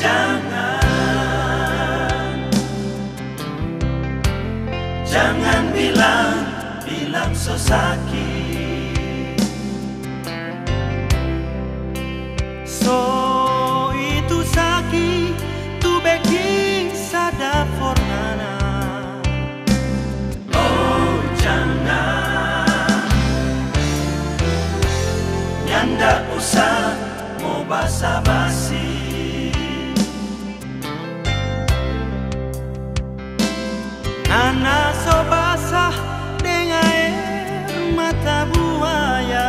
Jangan bilang so sakit. So itu sakit tu beki sadap fornana. Oh jangan, nyanda usah mau basa-basi. Nana so basah dengan air mata buaya.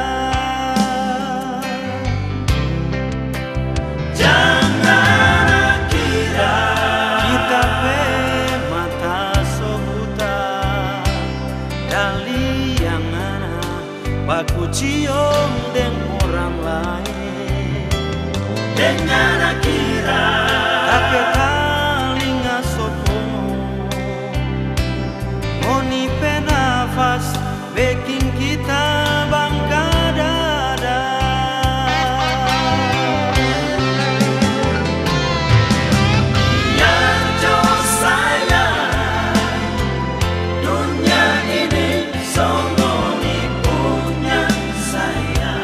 Jangan kira kita pe mata so buta, dari yang ana baku cium dengan orang lain. dengan kira Tapi telinga so Oni penafas bikin kita bangga dada. yang jauh sayang, dunia ini songoni punya saya.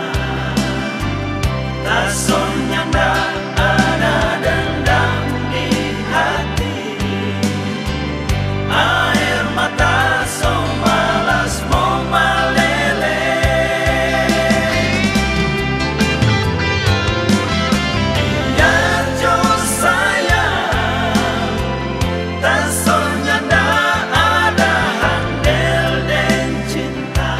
Tak nyanda ada dendam di hati, air mata so malas mau meleleh. Biar jauh sayang, tak nyanda ada handel dan cinta.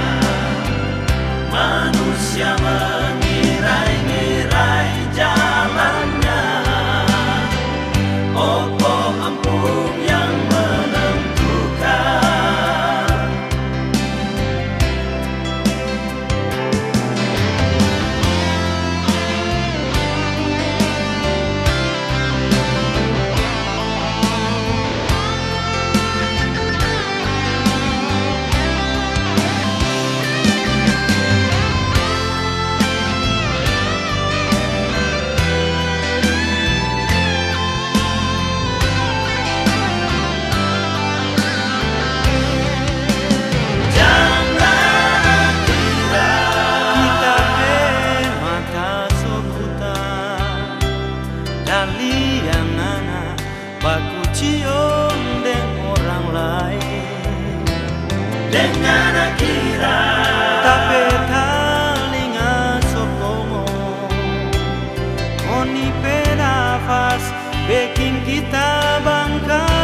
Manusia mengirai-ngirai jalannya, opo ampun yang menentukan. Jangan kira Kita pe mata so buta, dari yang ana baku cium dengan orang lain. dengan kira Tapi telinga so Oni penafas bikin kita bangga